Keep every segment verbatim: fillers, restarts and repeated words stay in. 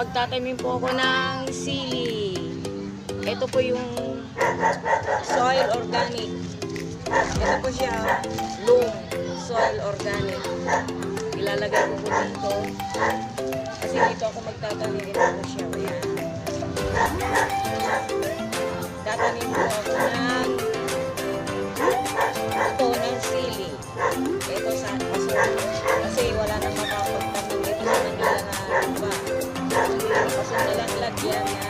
Magtatanim po ako ng sili. Ito po yung soil organic. Ito po siya, loam soil organic. Ilalagay ko po dito. Kasi dito ako magtatanim. Ito po siya. Ayan. Tatanim po ako ng ito ng sili. Ito sa paso. Kasi wala nang mapapagtanim dito sa Manila na iba. Paso na lang lagyan na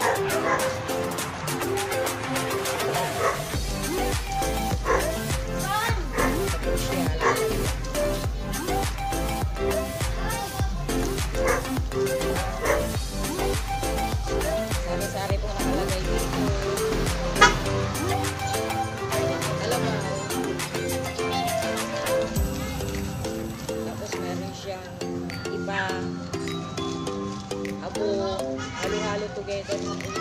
sari-sari po nakalagay dito. Kalabaw. Tapos meron siyang iba. Abo. Halo-halo together.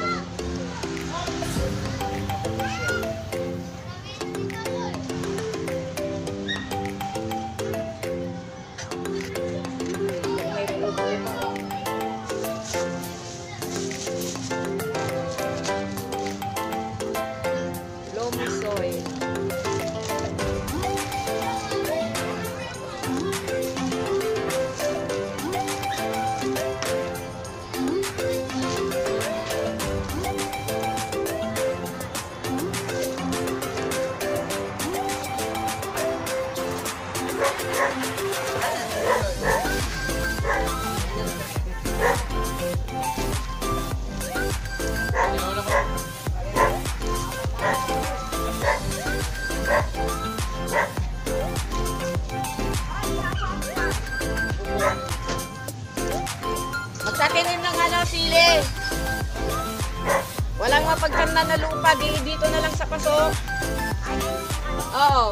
Magtatanim ng ano, sili. Walang mapagtamnan na lupa. Dito na lang sa paso. Oo.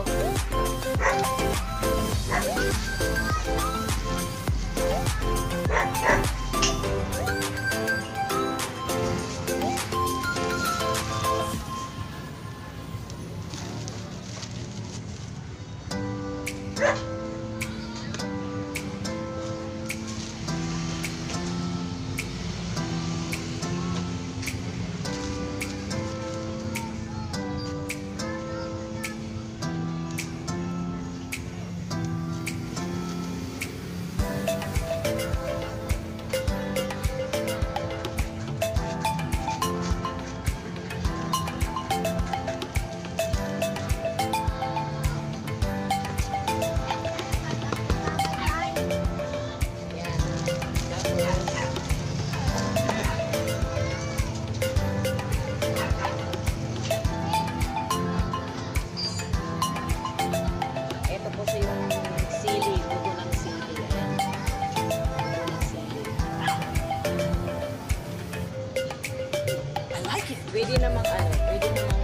Pwede namang ano, pwede namang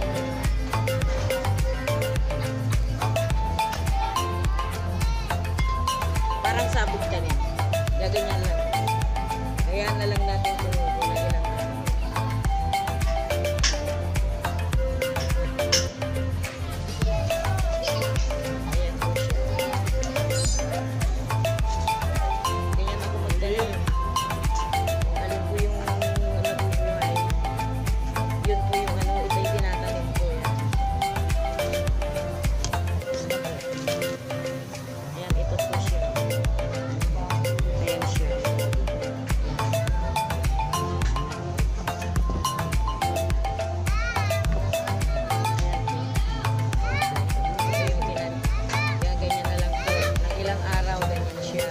parang sabog tanim. Gaganyan lang. Kaya na lang natin kung lagyan ng ano. Ayan po siya. Ganyan ako magdalim. Alam po yung nabubuhay. Yun po yung ano, ito yung tinatanim ko yan. Ayan, ito po siya. Ayan siya. Ayan. Ito yung tinan. Kaya ganyan na lang po. Nang ilang araw, ganyan siya.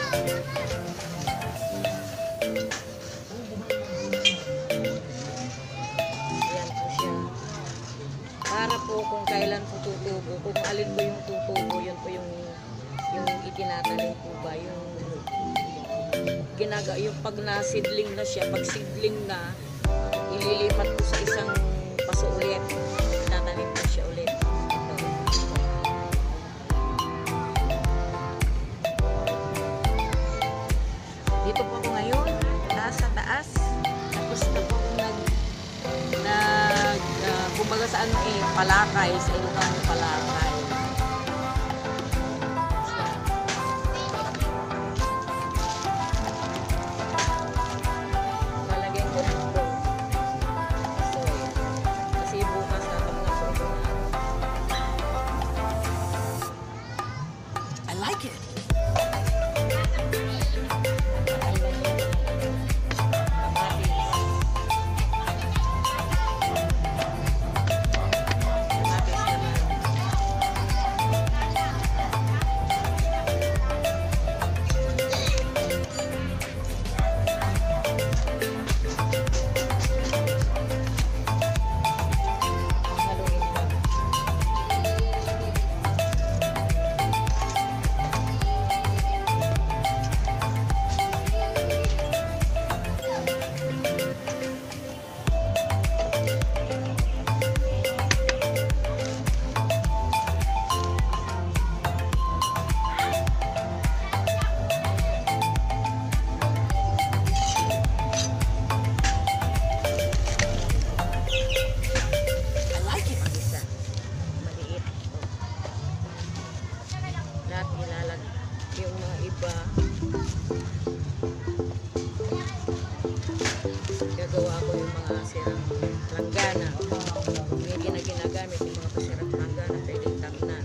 Para po kung kailan po tutubo, kung alin po yung tutubo, yun po yung yung itinatanim po ba, yung ginaga, yung pag na-seedling na siya, pag seedling na, ililipat po sa isang paso ulit, itatanim po siya ulit. Dito po ako ngayon, nasa taas, tapos na po ako nag nag uh, kumbaga sa ano eh, palakay, sa ilong palakay. mga sirang langgana. Hindi na ginagamit yung mga pasirang langgana, pwedeng tamnan.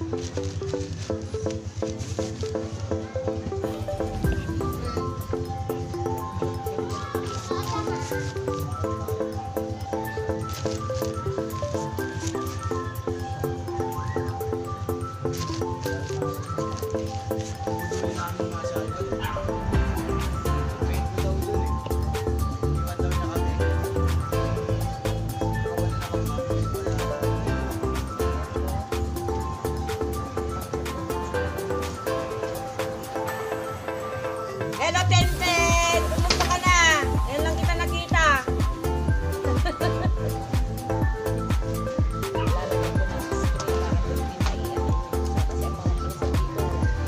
Hello, Tenten! Kumusta ka na? Ngayon lang kita nakita. Lalagyan ko ng spray para hindi maiyan. Kasi ang mga pinsan dito,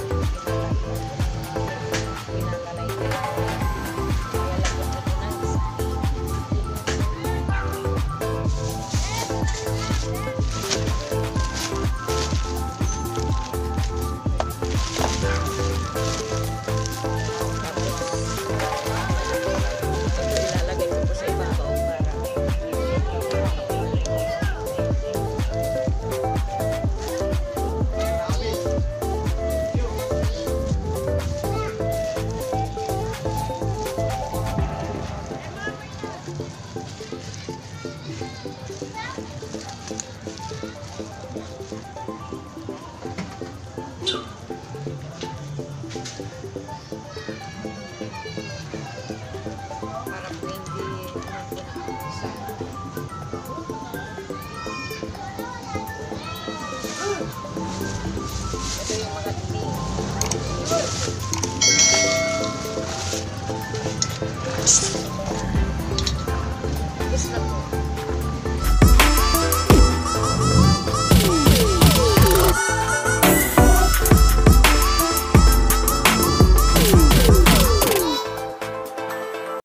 pinakalay ko. Kaya lagyan ko ng spray. Ilalagay ko po sa ibabaw para para po hindi sa ito yung mga dumi.